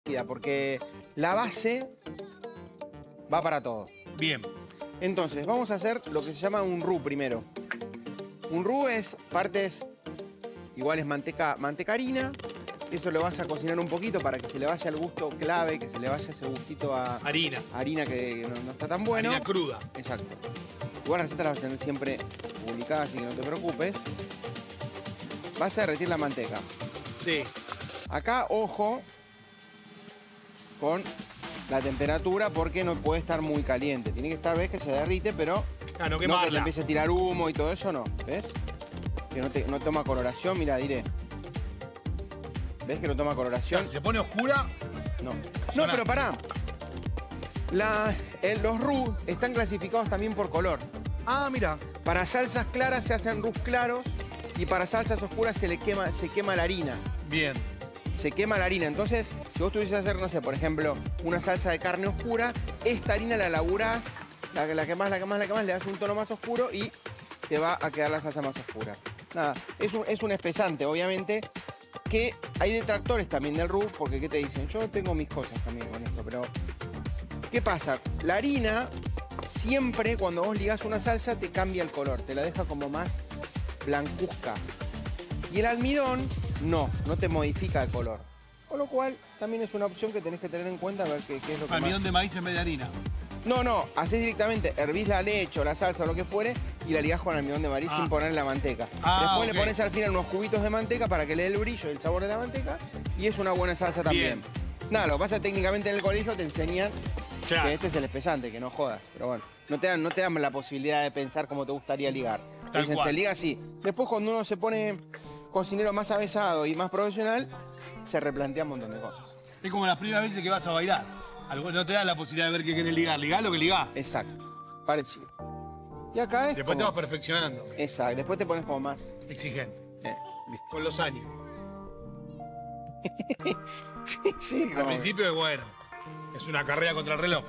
porque la base va para todo. Bien. Entonces, vamos a hacer lo que se llama un roux primero. Un roux es partes iguales manteca harina. Eso lo vas a cocinar un poquito para que se le vaya el gusto clave, que se le vaya ese gustito a harina que no está tan bueno. Harina cruda. Exacto. Igual la receta la vas a tener siempre publicada, así que no te preocupes. Vas a derretir la manteca. Sí. Acá, ojo con la temperatura porque no puede estar muy caliente. Tiene que estar, ves, que se derrite, pero no que te empiece a tirar humo y todo eso, no. ¿Ves? Que no toma coloración, mira, diré. ¿Ves que no toma coloración? Si se pone oscura... No. No, pero pará. Los roux están clasificados también por color. Ah, mira. Para salsas claras se hacen roux claros y para salsas oscuras se quema la harina. Bien. Se quema la harina. Entonces, si vos tuvieses que hacer, no sé, por ejemplo, una salsa de carne oscura, esta harina la laburás, la quemás, le das un tono más oscuro y te va a quedar la salsa más oscura. Nada, es un espesante, obviamente, que hay detractores también del roux, porque ¿qué te dicen? Yo tengo mis cosas también con esto, pero ¿qué pasa? La harina siempre, cuando vos ligás una salsa, te cambia el color, te la deja como más blancuzca. Y el almidón, no te modifica el color. Con lo cual, también es una opción que tenés que tener en cuenta, a ver qué es lo que Almidón más... de maíz en vez de harina. No, hacés directamente, hervís la leche o la salsa o lo que fuere y la ligás con almidón de maíz sin poner la manteca. Después le pones al final unos cubitos de manteca para que le dé el brillo y el sabor de la manteca y es una buena salsa también. Nada, lo que pasa técnicamente en el colegio te enseñan que este es el espesante, que no jodas. Pero bueno, no te dan la posibilidad de pensar cómo te gustaría ligar. Dicen, se liga así. Después cuando uno se pone cocinero más avesado y más profesional, se replantea un montón de cosas. Es como las primeras veces que vas a bailar. No te da la posibilidad de ver qué querés ligar. Ligá lo que ligás. Exacto, parecido. Y acá es después te vas perfeccionando. Exacto, después te pones como más... exigente. Listo. Con los años. Sí, al principio es bueno. Es una carrera contra el reloj.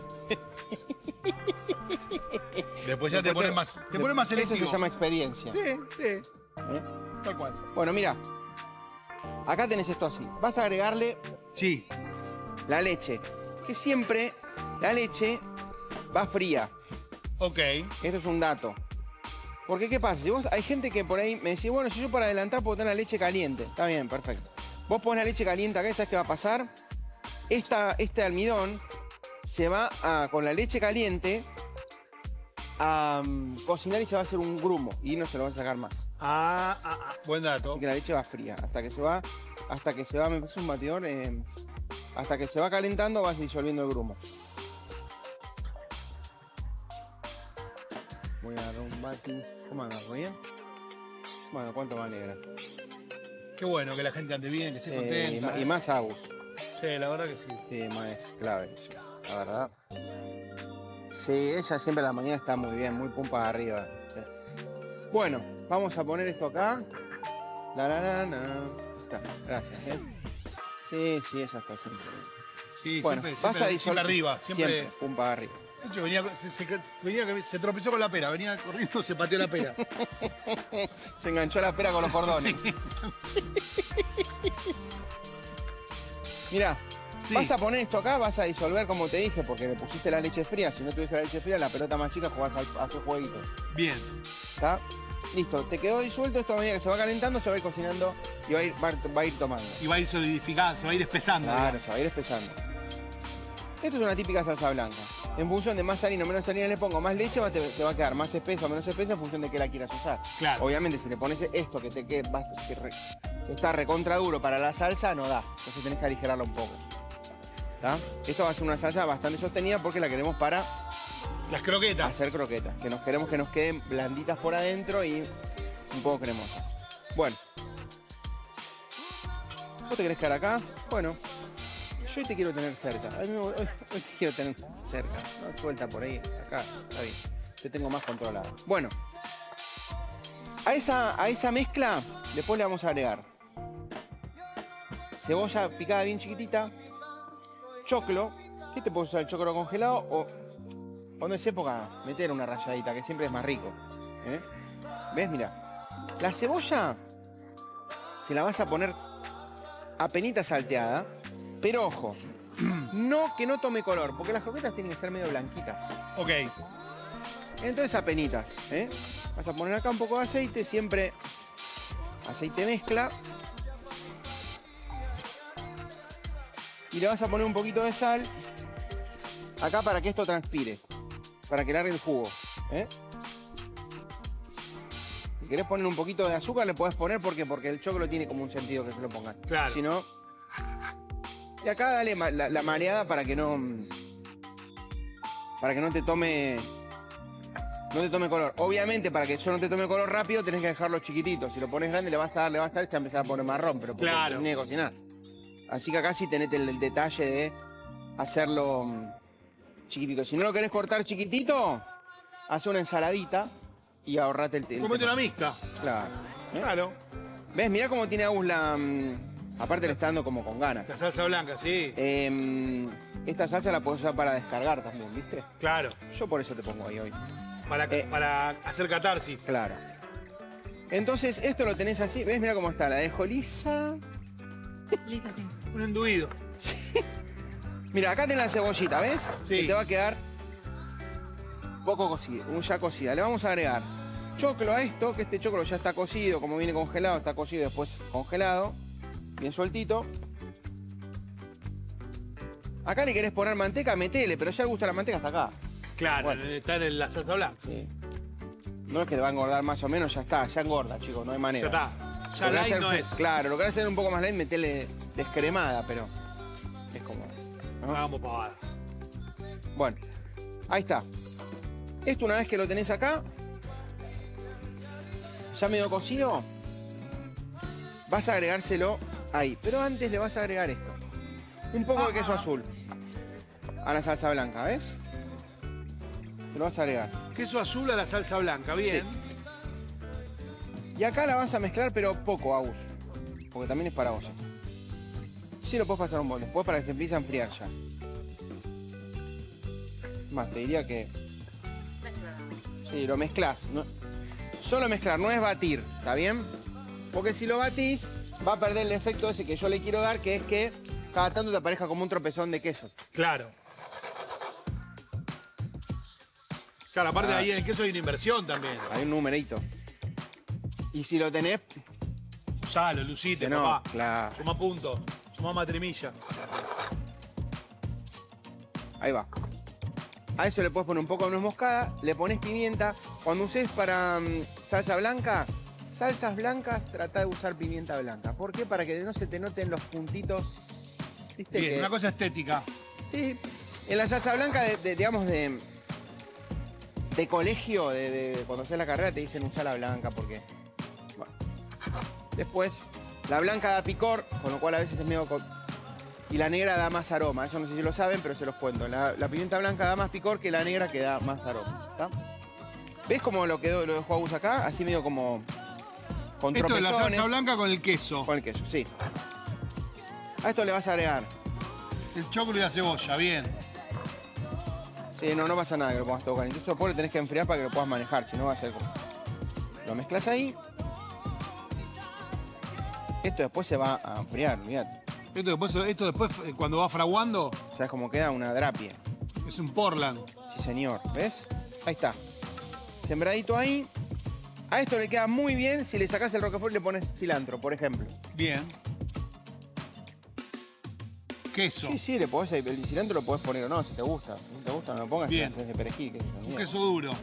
Después ya te pones más selectivo. Eso se llama experiencia. Sí. Tal cual. Bueno, mira. Acá tenés esto así. Vas a agregarle... Sí. La leche. Que siempre la leche va fría. Ok. Esto es un dato. Porque, ¿qué pasa? Si vos, hay gente que por ahí me dice, bueno, si yo para adelantar puedo tener la leche caliente. Está bien, perfecto. Vos pones la leche caliente acá, ¿sabes qué va a pasar? Este almidón se va con la leche caliente a cocinar y se va a hacer un grumo. Y no se lo va a sacar más. Buen dato. Así que la leche va fría. Hasta que se va, me puse un batidor. Hasta que se va calentando vas disolviendo el grumo. Voy a agarrar un vaso. ¿Cómo andas? ¿Muy bien? Bueno, cuánto me alegra. Qué bueno que la gente ande bien, que esté contenta. Y más Agus. Sí, la verdad que sí. Sí, más es clave, la verdad. Sí, ella siempre a la mañana está muy bien, muy pumpa arriba. Sí. Bueno, vamos a poner esto acá. Está, gracias, Sí, ella está siempre. Sí, bueno, siempre, vas a disolver siempre arriba. Siempre pumpa arriba. De hecho, se tropezó con la pera, venía corriendo, se pateó la pera. Se enganchó la pera con los cordones. Sí. Mirá, vas a poner esto acá, vas a disolver como te dije, porque le pusiste la leche fría. Si no tuviese la leche fría, la pelota más chica jugás a hacer jueguitos. Bien. ¿Está? Listo, te quedó disuelto. Esto a medida que se va calentando, se va a ir cocinando y va a ir tomando. Y va a ir solidificando, se va a ir espesando. Claro, se va a ir espesando. Esto es una típica salsa blanca. En función de más harina o menos harina le pongo más leche, te va a quedar más espesa o menos espesa en función de qué la quieras usar. Claro. Obviamente, si le pones esto que está recontra duro para la salsa, no da. Entonces tenés que aligerarla un poco. ¿Está? Esto va a ser una salsa bastante sostenida porque la queremos para... las croquetas. Hacer croquetas. Queremos que nos queden blanditas por adentro y un poco cremosas. Bueno. ¿Vos te querés quedar acá? Bueno. Yo hoy te quiero tener cerca. Hoy te quiero tener cerca. No suelta por ahí. Acá. Está bien. Te tengo más controlado. Bueno. A esa mezcla después le vamos a agregar cebolla picada bien chiquitita. Choclo. ¿Qué te puedo usar? ¿El choclo congelado? O cuando es época, meter una ralladita, que siempre es más rico. ¿Ves? Mira. La cebolla se la vas a poner apenita salteada. Pero ojo, No, que no tome color, porque las croquetas tienen que ser medio blanquitas. Ok. Entonces apenitas, ¿eh? Vas a poner acá un poco de aceite, siempre aceite mezcla. Y le vas a poner un poquito de sal acá para que esto transpire, para que largue el jugo, ¿eh? Si querés poner un poquito de azúcar, le podés poner, ¿por qué? Porque el choclo tiene como un sentido que se lo pongan. Claro. Si no... Y acá dale la mareada para que no te tome... No te tome color. Obviamente, para que eso no te tome color rápido, tenés que dejarlo chiquitito. Si lo pones grande, le vas a dar, y te va a empezar a poner marrón, pero porque Claro. tenés que cocinar. Así que acá sí tenés el detalle de hacerlo chiquitito. Si no lo querés cortar chiquitito, haz una ensaladita y ahorrate el tiempo. Comete una mixta. Claro. ¿Eh? Claro. ¿Ves? Mirá cómo tiene Agus la... aparte le está dando como con ganas. La salsa blanca, sí. Esta salsa la podés usar para descargar también, ¿viste? Claro. Yo por eso te pongo ahí hoy. Para hacer catarsis. Claro. Entonces, esto lo tenés así. ¿Ves? Mira cómo está. La dejo lisa. Un enduido. Mira, acá tenés la cebollita, ¿ves? Sí. Que te va a quedar poco cocida, ya cocida. Le vamos a agregar choclo a esto, que este choclo ya está cocido, como viene congelado, está cocido después congelado. Bien sueltito. Acá le querés poner manteca, metele, pero ya el gusto de la manteca está acá. Claro, Bueno. está en la salsa blanca. Sí. No es que te va a engordar más o menos, ya está, ya engorda, chicos, no hay manera. Ya está. Ya Lo que light hacer- no es. Claro, lo que hacer un poco más light, metele descremada, pero es como... No hagamos pavada. Bueno, ahí está. Esto una vez que lo tenés acá, ya medio cocido, vas a agregárselo ahí. Pero antes le vas a agregar esto. Un poco de queso azul a la salsa blanca, ¿ves? Te lo vas a agregar. Queso azul a la salsa blanca, bien. Y acá la vas a mezclar, pero poco, Agus. Porque también es para olla. Sí, lo puedes pasar un bol, después para que se empiece a enfriar ya. Más, te diría que... Sí, lo mezclas. No... Solo mezclar, no es batir, ¿está bien? Porque si lo batís, va a perder el efecto ese que yo le quiero dar, que es que cada tanto te aparezca como un tropezón de queso. Claro. Claro, aparte de ahí en el queso hay una inversión también. Hay un numerito. Y si lo tenés... Usalo, lucite, Si no, papá. claro. Suma punto. Suma matrimilla. Ahí va. A eso le puedes poner un poco de nuez moscada, le pones pimienta. Cuando uses para salsa blanca, salsas blancas, trata de usar pimienta blanca. ¿Por qué? Para que no se te noten los puntitos. ¿Viste? Bien, que... una cosa estética. Sí. En la salsa blanca, digamos, de colegio, de cuando haces la carrera, te dicen usar la blanca porque... Bueno. Después, la blanca da picor, con lo cual a veces es medio... Y la negra da más aroma. Eso no sé si lo saben, pero se los cuento. La pimienta blanca da más picor que la negra, que da más aroma. ¿Está? ¿Ves cómo lo dejó Agus acá? Así medio como... Con Esto es la tropezones. salsa blanca con el queso. Con el queso, sí. A esto le vas a agregar... El choclo y la cebolla, bien. Sí, no pasa nada que lo pongas todo caliente. Eso después lo tenés que enfriar para que lo puedas manejar, si no va a ser como... Lo mezclas ahí. Esto después se va a enfriar, mirá. Esto después, cuando va fraguando, ¿Sabes cómo queda? Una drapie. es un Portland. Sí, señor. ¿Ves? Ahí está. Sembradito ahí. A esto le queda muy bien si le sacás el roquefort y le pones cilantro, por ejemplo. Bien. Queso. Sí, le podés, el cilantro lo podés poner o no, si te gusta. Si no te gusta, no lo pongas, Bien. si haces de perejil. Un queso duro.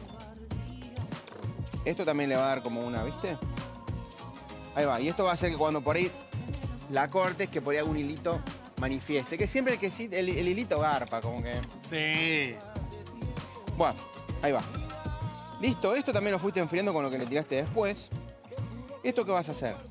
Esto también le va a dar como una, ¿viste? Ahí va. Y esto va a hacer que cuando por ahí la cortes, que por ahí algún hilito manifieste. Que siempre el hilito garpa, como que... Sí. Bueno, ahí va. Listo, esto también lo fuiste enfriando con lo que le tiraste después. ¿Esto qué vas a hacer?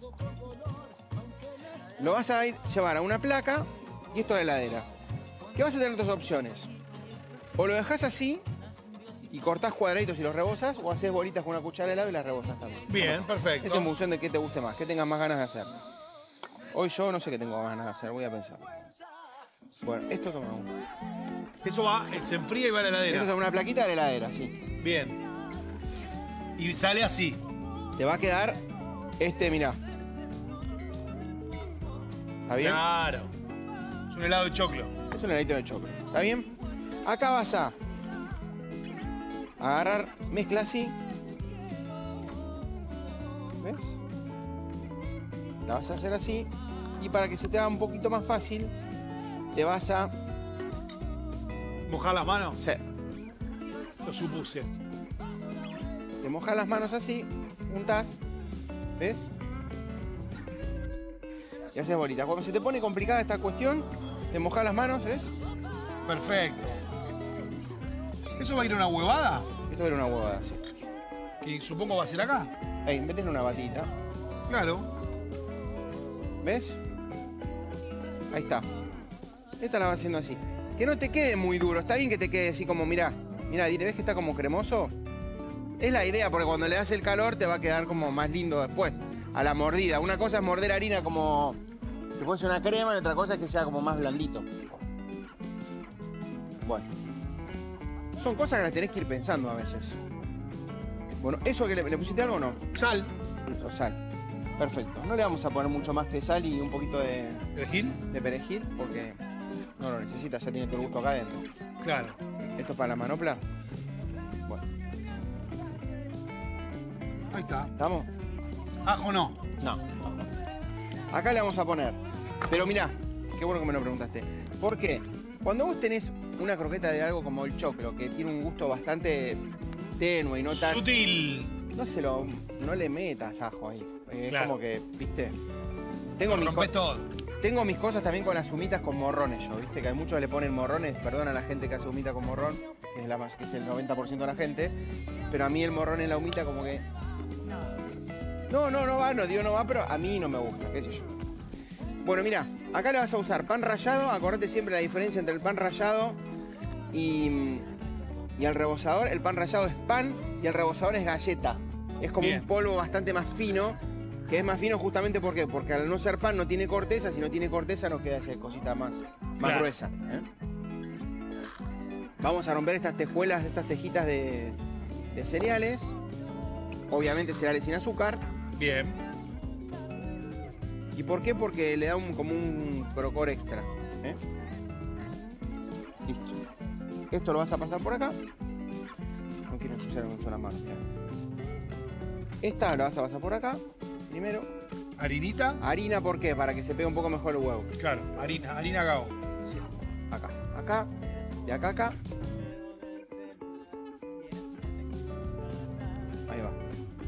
Lo vas a llevar a una placa y esto a la heladera. ¿Qué vas a tener dos opciones? O lo dejas así y cortás cuadraditos y los rebozas, o haces bolitas con una cuchara de helado y las rebozas también. Bien, perfecto. Es en función de qué te guste más, qué tengas más ganas de hacer. Hoy yo no sé qué tengo más ganas de hacer, voy a pensar. Bueno, esto toma uno. Eso va, se enfría y va a la Esto heladera. es una plaquita de la heladera, sí. Bien. Y sale así. Te va a quedar mirá. ¿Está bien? Claro. Es un helado de choclo. Es Es un heladito de choclo. ¿Está bien? Acá vas a agarrar mezcla así. ¿Ves? La vas a hacer así. Y para que se te haga un poquito más fácil, te vas a... ¿Mojar las manos? Sí. Lo supuse. Te mojas las manos así, untás, ¿ves? Y haces bolita. Cuando se te pone complicada esta cuestión, te mojas las manos, ¿ves? Perfecto. ¿Eso va a ir a una huevada? Esto era una huevada, sí. Que supongo va a ser acá. Ahí, métele una batita. Claro. ¿Ves? Ahí está. Esta la vas haciendo así. Que no te quede muy duro. Está bien que te quede así como, mirá. Mirá, ¿ves que está como cremoso? Es la idea, porque cuando le das el calor te va a quedar como más lindo después. A la mordida. Una cosa es morder harina como... que fuese una crema, y otra cosa es que sea como más blandito. Bueno. Son cosas que las tenés que ir pensando a veces. Bueno, ¿eso que le pusiste algo o no? Sal. Sal. Perfecto. No le vamos a poner mucho más que sal y un poquito de ¿Perejil? perejil, porque no lo necesita, ya tiene todo el gusto acá adentro. Claro. ¿Esto es para la manopla? Bueno. Ahí está. ¿Estamos? ¿Ajo no? No. Acá le vamos a poner. Pero mirá, qué bueno que me lo preguntaste. ¿Por qué? Cuando vos tenés una croqueta de algo como el choclo, que tiene un gusto bastante tenue y no tan... Sutil. No le metas ajo ahí. Es Claro. como que, ¿viste? Tengo mis, Rompés todo. tengo mis cosas también con las humitas con morrones yo, ¿viste? Que hay muchos le ponen morrones, perdona a la gente que hace humita con morrón, que es el 90% de la gente, pero a mí el morrón en la humita como que... No va, pero a mí no me gusta, qué sé yo. Bueno, mira, acá le vas a usar pan rallado, acordate siempre la diferencia entre el pan rallado y el rebozador. El pan rallado es pan y el rebozador es galleta. Es como Bien. un polvo bastante más fino, que es más fino justamente ¿por qué? Porque al no ser pan no tiene corteza, si no tiene corteza nos queda esa cosita más Claro. gruesa. ¿Eh? Vamos a romper estas tejuelas, estas tejitas de cereales. Obviamente cereales sin azúcar. Bien. ¿Y por qué? Porque le da como un crocor extra. ¿Eh? Listo. Esto lo vas a pasar por acá. No quiero ensuciar mucho las manos. Mirá. Esta la vas a pasar por acá. Primero. ¿Harinita? Harina, ¿por qué? Para que se pegue un poco mejor el huevo. Claro, harina gao. Sí. Acá. Acá. De acá a acá. Ahí va.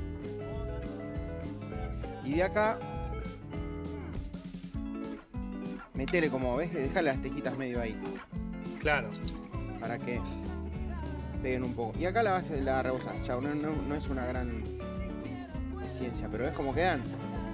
Y de acá. Metele como, ¿ves? Deja las tejitas medio ahí. Claro. Para que peguen un poco. Y acá la rebozás, chao. No es una gran ciencia, pero ves cómo quedan.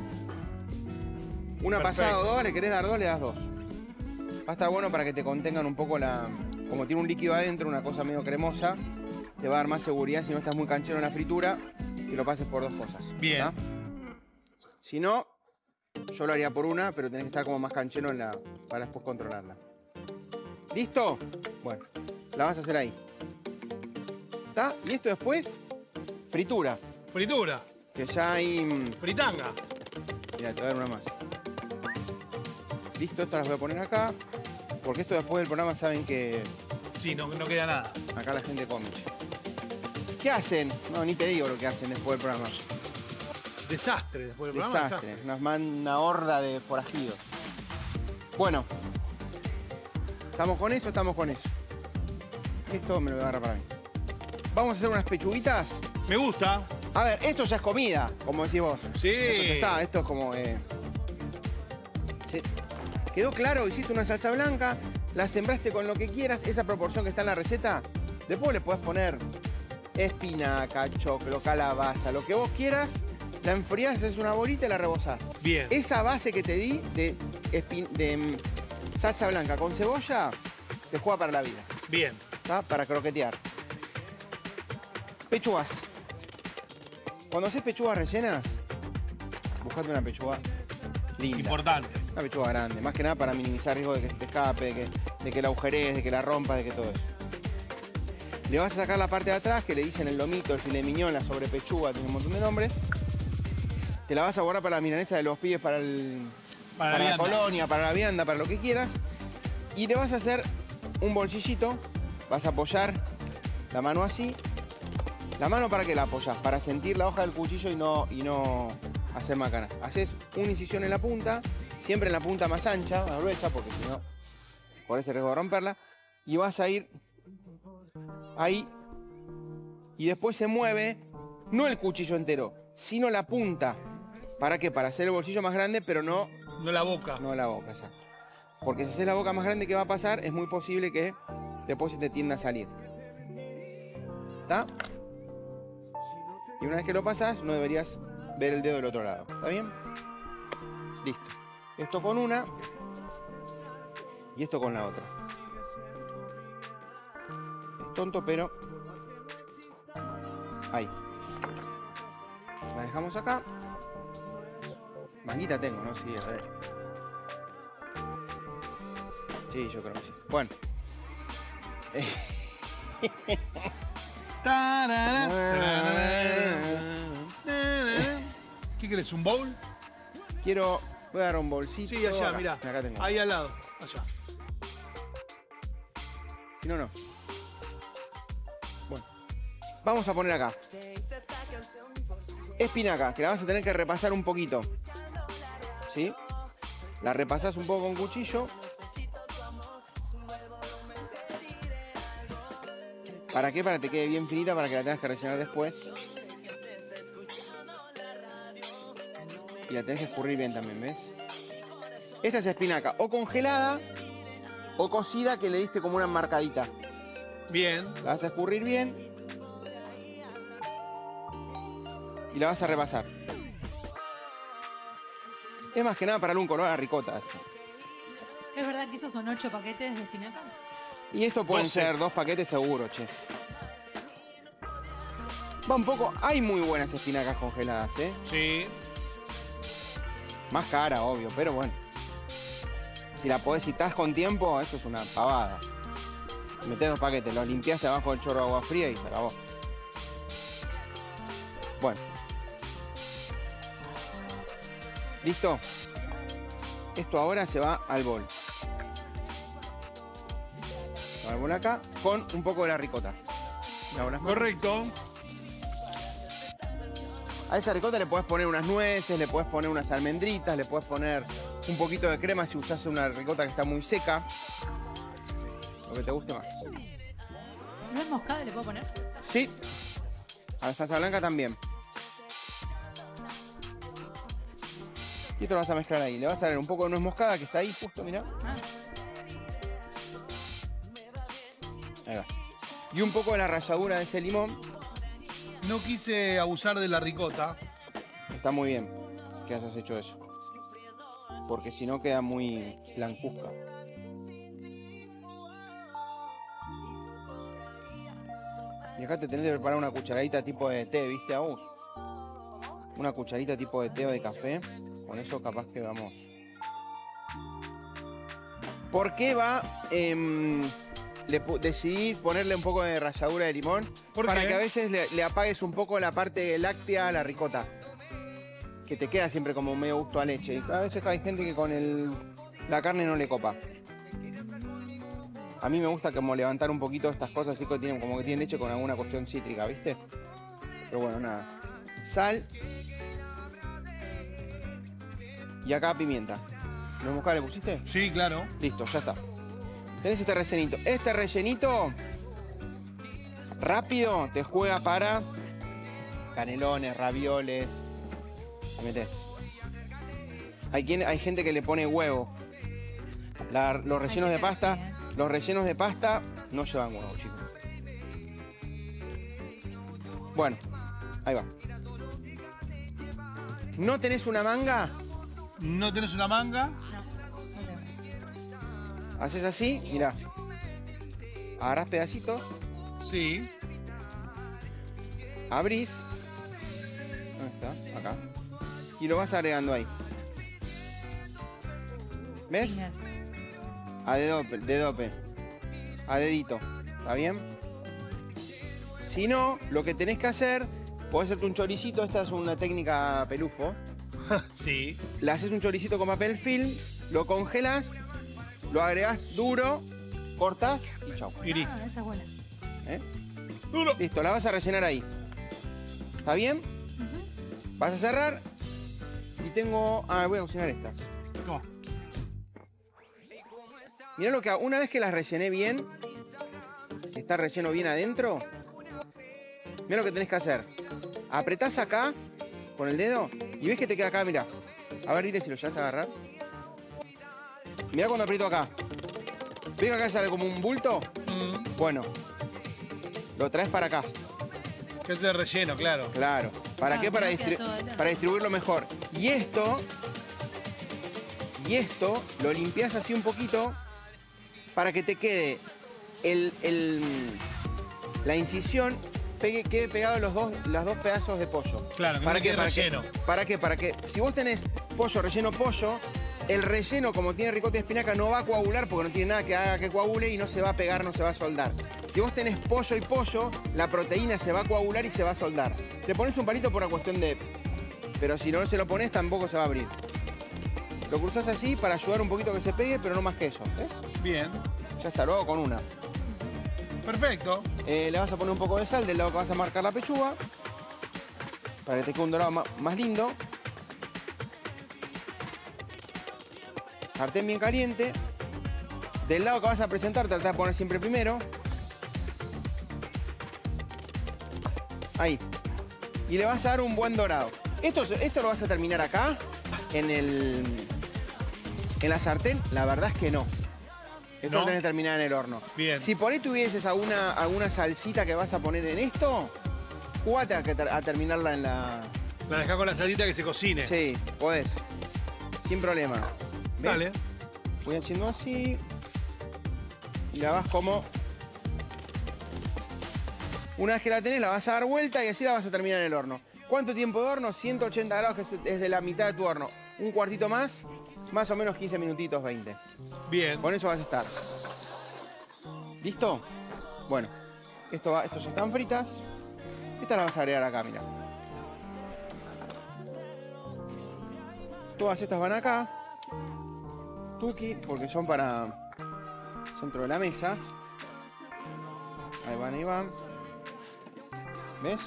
Una Perfecto. pasada o dos, le querés dar dos, le das dos. Va a estar bueno para que te contengan un poco la... Como tiene un líquido adentro, una cosa medio cremosa, te va a dar más seguridad si no estás muy canchero en la fritura, que lo pases por dos cosas. Bien. ¿Tá? Si no, yo lo haría por una, pero tenés que estar como más canchero para después controlarla. ¿Listo? Bueno, la vas a hacer ahí. ¿Está? Y esto después, fritura. Fritura. Que ya hay... Fritanga. Mira, te voy a dar una más. Listo, estas las voy a poner acá. Porque esto después del programa saben que Sí, no queda nada. acá la gente come. ¿Qué hacen? No, ni te digo lo que hacen después del programa. Desastre después del programa. Desastre. Una horda de forajidos. Bueno. ¿Estamos con eso? Estamos con eso. Esto me lo voy a agarrar para mí. Vamos a hacer unas pechuguitas. Me gusta. A ver, esto ya es comida, como decís vos. Sí. Esto ya está, esto es como... ¿Quedó claro? Hiciste una salsa blanca, la sembraste con lo que quieras, esa proporción que está en la receta. Después le podés poner espinaca, choclo, calabaza, lo que vos quieras. La enfriás, haces una bolita y la rebozás. Bien. Esa base que te di de salsa blanca con cebolla, te juega para la vida. Bien. ¿Está? Para croquetear. Pechugas. Cuando haces pechugas rellenas, buscate una pechuga linda. Importante. Una pechuga grande, más que nada para minimizar riesgo de que se te escape, de que la agujerees, de que la rompas, de que todo eso. Le vas a sacar la parte de atrás, que le dicen el lomito, el filet mignon, la sobrepechuga, tiene un montón de nombres. Te la vas a guardar para la milanesa de los pibes, para la vianda. colonia, para la vianda, para lo que quieras. Y le vas a hacer un bolsillito. Vas a apoyar la mano así. ¿La mano para qué la apoyas? Para sentir la hoja del cuchillo y no hacer macana. Haces una incisión en la punta, siempre en la punta más ancha, más gruesa, porque si no, por ese riesgo de romperla. Y vas a ir ahí. Y después se mueve, no el cuchillo entero, sino la punta. ¿Para qué? Para hacer el bolsillo más grande, pero no... No la boca. No la boca, exacto. Porque si haces la boca más grande, ¿qué va a pasar? Es muy posible que después se te tienda a salir. ¿Está? Y una vez que lo pasas, no deberías ver el dedo del otro lado. ¿Está bien? Listo. Esto con una y esto con la otra. Es tonto, pero... Ahí. La dejamos acá. Manguita tengo, ¿no? Sí, a ver. Sí, yo creo que sí. Bueno. ¿Qué querés? ¿Un bowl? Quiero... Voy a dar un bolsito. Sí, allá, acá. mirá. Acá tengo. Ahí al lado, allá. Si no, no. Bueno. Vamos a poner acá. Espinaca, que la vas a tener que repasar un poquito. ¿Sí? La repasás un poco con cuchillo. ¿Para qué? Para que te quede bien finita, para que la tengas que rellenar después. Y la tenés que escurrir bien también, ¿ves? Esta es espinaca, o congelada, o cocida, que le diste como una marcadita. Bien. La vas a escurrir bien. Y la vas a repasar. Es más que nada para darle un color a la ricota. ¿Es verdad que esos son 8 paquetes de espinaca? Y esto pueden 12. ser 2 paquetes seguro, che. Va un poco... Hay muy buenas espinacas congeladas, ¿eh? Sí. Más cara, obvio, pero bueno. Si la podés, si estás con tiempo, esto es una pavada. Metés 2 paquetes, los limpiaste abajo del chorro de agua fría y se acabó. Bueno. ¿Listo? Esto ahora se va al bol. Se va al bol acá con un poco de la ricota. Correcto. A esa ricota le puedes poner unas nueces, le puedes poner unas almendritas, le puedes poner un poquito de crema si usas una ricota que está muy seca. Lo que te guste más. ¿Nuez moscada le puedo poner? Sí. A la salsa blanca también. Y esto lo vas a mezclar ahí. Le vas a dar un poco de nuez moscada que está ahí justo, mirá. Ahí va. Y un poco de la ralladura de ese limón. No quise abusar de la ricota. Está muy bien que hayas hecho eso. Porque si no queda muy blancuzca. Y acá te tenés que preparar una cucharadita tipo de té, ¿viste, Agus? Una cucharita tipo de té o de café. Con eso capaz que vamos. ¿Por qué decidí ponerle un poco de ralladura de limón? Para que a veces le apagues un poco la parte láctea a la ricota. Que te queda siempre como medio gusto a leche. Y a veces hay gente que con la carne no le copa. A mí me gusta como levantar un poquito estas cosas así que tienen, como que tienen leche con alguna cuestión cítrica, ¿viste? Pero bueno, nada. Sal. Y acá pimienta. ¿Nuez moscada le pusiste? Sí, claro. Listo, ya está. Tenés este rellenito. Este rellenito rápido te juega para canelones, ravioles. Le metés. Hay gente que le pone huevo. Los rellenos de pasta. Los rellenos de pasta no llevan huevo, chicos. Bueno, ahí va. ¿No tenés una manga? ¿No tenés una manga? Haces así, mirá. Agarrás pedacitos. Sí. Abrís. ¿Dónde está? Acá. Y lo vas agregando ahí. ¿Ves? A dedope. A dedito. ¿Está bien? Si no, lo que tenés que hacer, podés hacerte un choricito. Esta es una técnica pelufo. Sí. Le haces un choricito con papel film, lo congelas, lo agregás duro, cortás y chau. Irí. Ah, esa es buena. ¿Eh? Duro. Listo, la vas a rellenar ahí. ¿Está bien? Vas a cerrar. Y tengo... Ah, voy a cocinar estas. No. Mirá lo que hago. Una vez que las rellené bien, está relleno bien adentro, mirá lo que tenés que hacer. Apretás acá con el dedo y ves que te queda acá, mirá. A ver, dile si lo llevas a agarrar. Mirá cuando aprieto acá. ¿Ves que acá sale como un bulto? Bueno, lo traes para acá. Que es de relleno, claro. Claro. ¿Para Ah, qué? si Para, no queda todo helado. para distribuirlo mejor. Y esto lo limpias así un poquito para que te quede la incisión quede pegado los dos pedazos de pollo. Claro, que ¿Para no qué? quede relleno. ¿Para qué? Para que si vos tenés pollo, el relleno, como tiene ricota y espinaca, no va a coagular porque no tiene nada que haga que coagule y no se va a pegar, no se va a soldar. Si vos tenés pollo y pollo, la proteína se va a coagular y se va a soldar. Te pones un palito por una cuestión de... Pero si no se lo pones, tampoco se va a abrir. Lo cruzás así para ayudar un poquito a que se pegue, pero no más que eso. ¿Ves? Bien. Ya está, lo hago con una. Perfecto. Le vas a poner un poco de sal del lado que vas a marcar la pechuga. Para que te quede un dorado más lindo. Sartén bien caliente. Del lado que vas a presentar, trata de poner siempre primero. Ahí. Y le vas a dar un buen dorado. Esto lo vas a terminar acá, en la sartén. La verdad es que no. Esto ¿No? lo tenés que terminar en el horno. Bien. Si por ahí tuvieses alguna salsita que vas a poner en esto, jugate a terminarla en la... La dejás con la salita que se cocine. Sí, podés. Sin problema. ¿Ves? Dale. Voy haciendo así. Y la vas como... Una vez que la tenés, la vas a dar vuelta y así la vas a terminar en el horno. ¿Cuánto tiempo de horno? 180 grados, que es de la mitad de tu horno. Un cuartito más o menos 15 minutitos, 20. Bien. Con eso vas a estar. ¿Listo? Bueno, estos ya están fritas. Estas las vas a agregar acá, mira. Todas estas van acá. Tuki, porque son para centro de la mesa. Ahí van, ahí van. ¿Ves?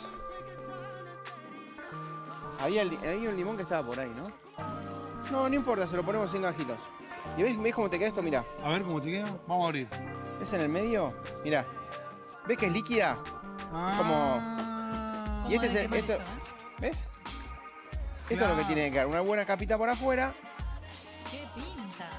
Había un limón que estaba por ahí, ¿no? No importa, se lo ponemos sin gajitos. ¿Y ves cómo te queda esto? Mira. A ver cómo te queda. Vamos a abrir. ¿Ves en el medio? Mira. ¿Ves que es líquida? Ah. Y este es de el... quemar Esto, eso, ¿eh? ¿ves? Esto es lo que tiene que quedar. Una buena capita por afuera. ¡Qué pinta!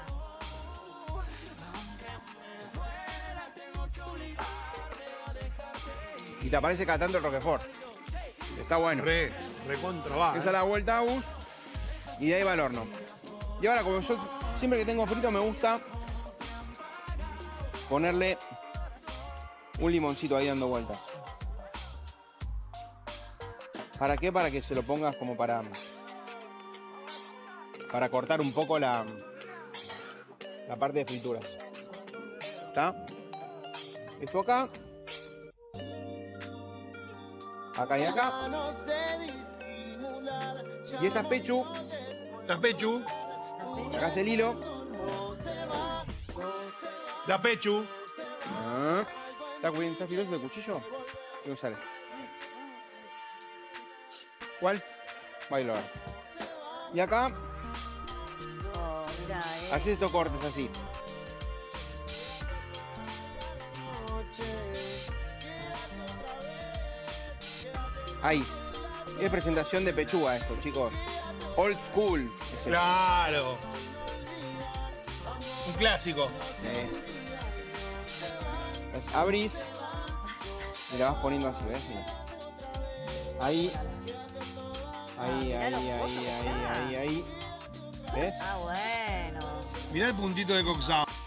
Y te aparece cada tanto el Roquefort. Está bueno. Recontra va. Esa es la vuelta a Gus. Y de ahí va al horno. Y ahora, como yo siempre que tengo frito me gusta ponerle un limoncito ahí dando vueltas. ¿Para qué? Para que se lo pongas como para cortar un poco la parte de frituras. ¿Está? Esto acá. Acá y acá. Y esta es pechu. La pechu. Sacás el hilo. La pechu. Ah. ¿Está filoso el cuchillo? ¿Qué sale? ¿Cuál? Bailo ahora. Y acá, Oh, mirá, haces estos cortes así. Ahí. Es presentación de pechuga esto, chicos. Old school. Es esto. Claro. Un clásico. Entonces abrís y la vas poniendo así, ¿ves? Mira. Ahí. Ahí, mirá ahí, los ahí, pozos que ahí, está. ahí, ahí. ¿Ves? Ah, bueno. Mirá el puntito de coxado.